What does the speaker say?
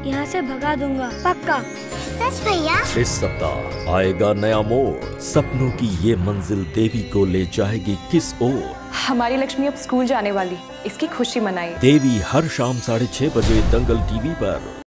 यहाँ से भगा दूंगा, पक्का। सच भैया? इस सप्ताह आएगा नया मोड़। सपनों की ये मंजिल देवी को ले जाएगी किस ओर? हमारी लक्ष्मी अब स्कूल जाने वाली, इसकी खुशी मनाइए। देवी हर शाम 6:30 बजे दंगल टीवी पर।